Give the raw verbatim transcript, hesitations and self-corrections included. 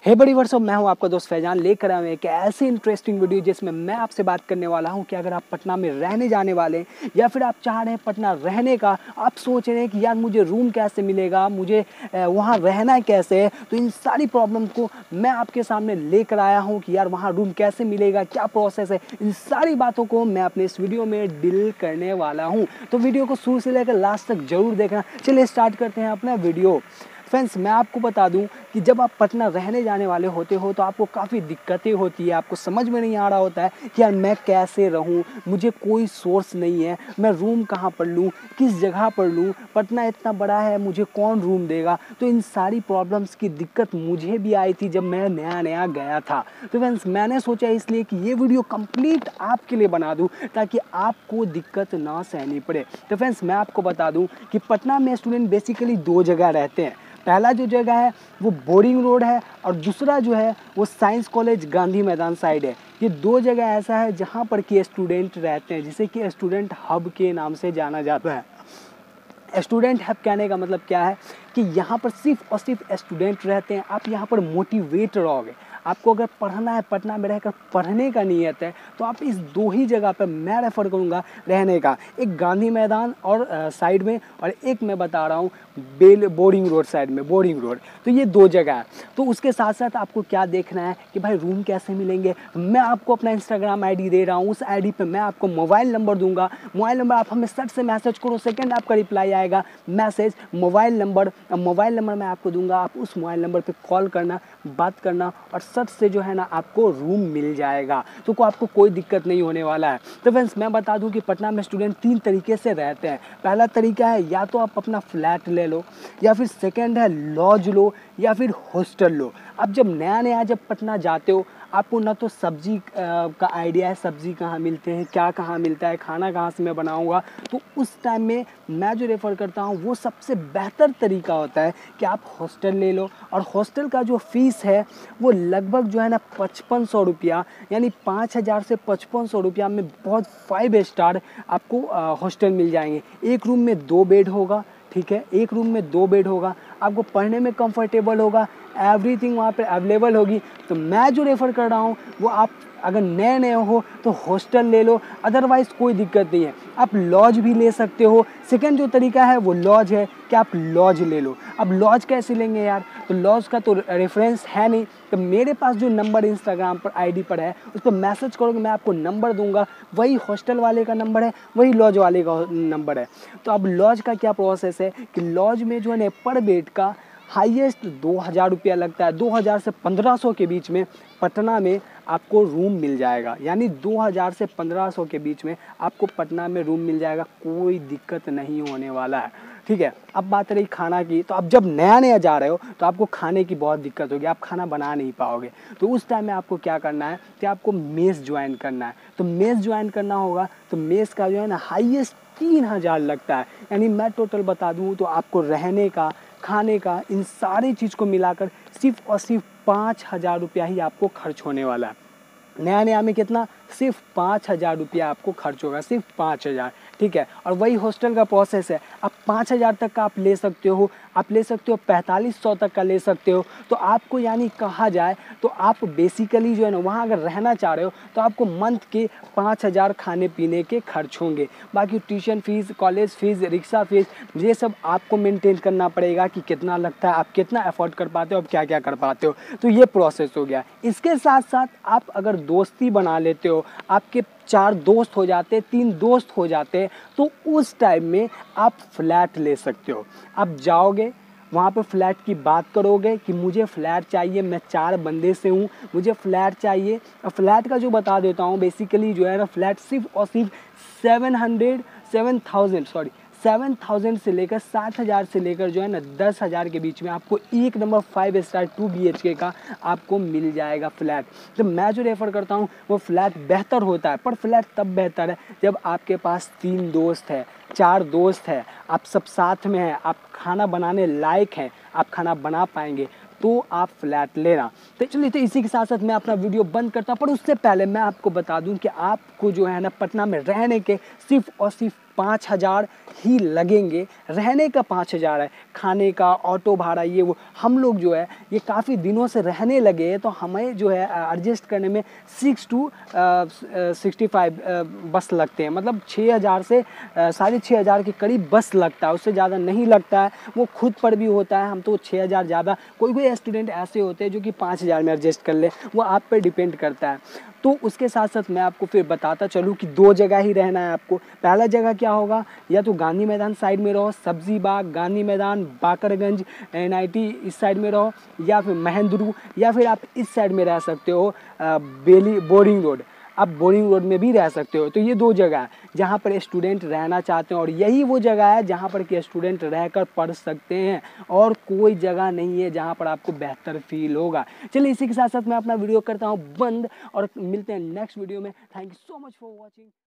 हे बड़ी वर्षों, मैं हूं आपका दोस्त फैजान, लेकर आया हूं एक ऐसी इंटरेस्टिंग वीडियो जिसमें मैं आपसे बात करने वाला हूं कि अगर आप पटना में रहने जाने वाले हैं या फिर आप चाह रहे हैं पटना रहने का, आप सोच रहे हैं कि यार मुझे रूम कैसे मिलेगा, मुझे वहां रहना कैसे है, तो इन सारी प्रॉब्लम को मैं आपके सामने लेकर आया हूं कि यार वहां रूम कैसे मिलेगा, क्या प्रोसेस है, इन सारी बातों को मैं अपने इस वीडियो में डील करने वाला हूँ। तो वीडियो को शुरू से लेकर लास्ट तक जरूर देखना। चलिए स्टार्ट करते हैं अपना वीडियो। फ्रेंड्स, मैं आपको बता दूं कि जब आप पटना रहने जाने वाले होते हो तो आपको काफ़ी दिक्कतें होती है, आपको समझ में नहीं आ रहा होता है कि यार मैं कैसे रहूं, मुझे कोई सोर्स नहीं है, मैं रूम कहां पर लूं, किस जगह पर लूं, पटना इतना बड़ा है, मुझे कौन रूम देगा। तो इन सारी प्रॉब्लम्स की दिक्कत मुझे भी आई थी जब मैं नया नया गया था। तो फ्रेंड्स, मैंने सोचा इसलिए कि ये वीडियो कंप्लीट आपके लिए बना दूँ ताकि आपको दिक्कत ना सहनी पड़े। तो फ्रेंड्स, मैं आपको बता दूँ कि पटना में स्टूडेंट बेसिकली दो जगह रहते हैं। पहला जो जगह है वो बोरिंग रोड है और दूसरा जो है वो साइंस कॉलेज गांधी मैदान साइड है। ये दो जगह ऐसा है जहाँ पर कि स्टूडेंट रहते हैं, जिसे कि स्टूडेंट हब के नाम से जाना जाता है। स्टूडेंट हब कहने का मतलब क्या है कि यहाँ पर सिर्फ और सिर्फ स्टूडेंट रहते हैं। आप यहाँ पर मोटिवेट रहोगे। आपको अगर पढ़ना है, पटना में रहकर पढ़ने का नियत है, तो आप इस दो ही जगह पर मैं रेफ़र करूँगा रहने का। एक गांधी मैदान और साइड में, और एक मैं बता रहा हूँ बेल बोरिंग रोड साइड में, बोरिंग रोड। तो ये दो जगह है। तो उसके साथ साथ आपको क्या देखना है कि भाई रूम कैसे मिलेंगे। मैं आपको अपना इंस्टाग्राम आईडी दे रहा हूँ, उस आईडी पे मैं आपको मोबाइल नंबर दूंगा। मोबाइल नंबर आप हमें सट से मैसेज करो, सेकंड आपका रिप्लाई आएगा, message mobile number. Mobile number मैं आपको दूंगा, आप उस मोबाइल नंबर पे कॉल करना, बात करना और सट से जो है ना आपको रूम मिल जाएगा। तो को आपको कोई दिक्कत नहीं होने वाला है। तो फ्रेंड्स, मैं बता दूं कि पटना में स्टूडेंट तीन तरीके से रहते हैं। पहला तरीका है या तो आप अपना फ्लैट ले लो, या फिर सेकंड है लॉज लो, या फिर हॉस्टल लो। अब जब नया नया जब पटना जाते हो, आपको ना तो सब्जी का आइडिया है, सब्जी कहाँ मिलते हैं, क्या कहाँ मिलता है, खाना कहाँ से मैं बनाऊंगा। तो उस टाइम में मैं जो रेफ़र करता हूँ वो सबसे बेहतर तरीका होता है कि आप हॉस्टल ले लो। और हॉस्टल का जो फ़ीस है वो लगभग जो है ना पचपन सौ रुपया, यानी पाँच हज़ार से पचपन सौ रुपया में बहुत फाइव स्टार आपको हॉस्टल मिल जाएंगे। एक रूम में दो बेड होगा, ठीक है, एक रूम में दो बेड होगा, आपको पढ़ने में कंफर्टेबल होगा, एवरीथिंग वहाँ पे अवेलेबल होगी। तो मैं जो रेफ़र कर रहा हूँ वो आप अगर नए नए हो तो हॉस्टल ले लो, अदरवाइज़ कोई दिक्कत नहीं है, आप लॉज भी ले सकते हो। सेकंड जो तरीका है वो लॉज है कि आप लॉज ले लो। अब लॉज कैसे लेंगे यार, तो लॉज का तो रेफरेंस है नहीं, तो मेरे पास जो नंबर इंस्टाग्राम पर आईडी पर है उस पर मैसेज करोगे, मैं आपको नंबर दूंगा, वही हॉस्टल वाले का नंबर है, वही लॉज वाले का नंबर है। तो अब लॉज का क्या प्रोसेस है कि लॉज में जो है ना पर बेड का हाईएस्ट दो हज़ार रुपया लगता है। दो हज़ार से पंद्रह सौ के बीच में पटना में आपको रूम मिल जाएगा, यानी दो हज़ार से पंद्रह सौ के बीच में आपको पटना में रूम मिल जाएगा, कोई दिक्कत नहीं होने वाला है, ठीक है। अब बात रही खाना की, तो अब जब नया नया जा रहे हो तो आपको खाने की बहुत दिक्कत होगी, आप खाना बना नहीं पाओगे। तो उस टाइम में आपको क्या करना है कि आपको मेस ज्वाइन करना है। तो मेस ज्वाइन करना होगा तो मेस का जो है ना हाईएस्ट तीन हज़ार लगता है, यानी मैं टोटल बता दूँ तो आपको रहने का, खाने का, इन सारी चीज़ को मिलाकर सिर्फ और सिर्फ पाँच हज़ार रुपया ही आपको खर्च होने वाला है। नया नया में कितना, सिर्फ पाँच हज़ार रुपया आपको खर्च होगा, सिर्फ पाँच हज़ार, ठीक है। और वही हॉस्टल का प्रोसेस है, आप पाँच हज़ार तक का आप ले सकते हो, आप ले सकते हो पैंतालीस सौ तक का ले सकते हो। तो आपको यानी कहा जाए तो आप बेसिकली जो है ना वहाँ अगर रहना चाह रहे हो तो आपको मंथ के पाँच हज़ार खाने पीने के खर्च होंगे। बाकी tuition fees, college fees, rickshaw fees, ये सब आपको मेंटेन करना पड़ेगा कि कितना लगता है, आप कितना अफोर्ड कर पाते हो, आप क्या क्या कर पाते हो। तो ये प्रोसेस हो गया। इसके साथ साथ आप अगर दोस्ती बना लेते हो, आपके चार दोस्त हो जाते, तीन दोस्त हो जाते, तो उस टाइम में आप फ्लैट ले सकते हो। आप जाओगे वहाँ पे फ्लैट की बात करोगे कि मुझे फ्लैट चाहिए, मैं चार बंदे से हूँ, मुझे फ्लैट चाहिए। और फ्लैट का जो बता देता हूँ, बेसिकली जो है ना फ्लैट सिर्फ और सिर्फ seven hundred seven thousand sorry seven thousand से लेकर सात हज़ार से लेकर जो है ना दस हज़ार के बीच में आपको एक number five star two B H K का आपको मिल जाएगा फ्लैट। तो मैं जो रेफ़र करता हूँ वो फ्लैट बेहतर होता है, पर फ्लैट तब बेहतर है जब आपके पास तीन दोस्त है, चार दोस्त है, आप सब साथ में हैं, आप खाना बनाने लायक हैं, आप खाना बना पाएंगे, तो आप फ्लैट लेना। तो चलिए, तो इसी के साथ साथ मैं अपना वीडियो बंद करता हूँ, पर उससे पहले मैं आपको बता दूं कि आपको जो है ना पटना में रहने के सिर्फ और सिर्फ पाँच हज़ार ही लगेंगे। रहने का पाँच हज़ार है, खाने का, ऑटो भाड़ा, ये वो। हम लोग जो है ये काफ़ी दिनों से रहने लगे हैं, तो हमें जो है एडजस्ट करने में सिक्स टू सिक्सटी फाइव बस लगते हैं। मतलब छः हज़ार से साढ़े छः हज़ार के करीब बस लगता है, उससे ज़्यादा नहीं लगता है। वो खुद पर भी होता है, हम तो छः हज़ार ज़्यादा, कोई कोई स्टूडेंट ऐसे होते हैं जो कि पाँच हज़ार में एडजस्ट कर ले, वो आप पर डिपेंड करता है। तो उसके साथ साथ मैं आपको फिर बताता चलूँ कि दो जगह ही रहना है आपको। पहला जगह क्या होगा, या तो गांधी मैदान साइड में रहो, सब्जी बाग, Gandhi Maidan, Bakarganj, N I T इस साइड में रहो, या फिर महेंद्रू, या फिर आप इस साइड में रह सकते हो बेली बोरिंग रोड, आप बोरिंग रोड में भी रह सकते हो। तो ये दो जगह है जहाँ पर स्टूडेंट रहना चाहते हैं, और यही वो जगह है जहाँ पर कि स्टूडेंट रहकर पढ़ सकते हैं, और कोई जगह नहीं है जहाँ पर आपको बेहतर फील होगा। चलिए इसी के साथ साथ मैं अपना वीडियो करता हूँ बंद, और मिलते हैं नेक्स्ट वीडियो में। Thank you so much for watching.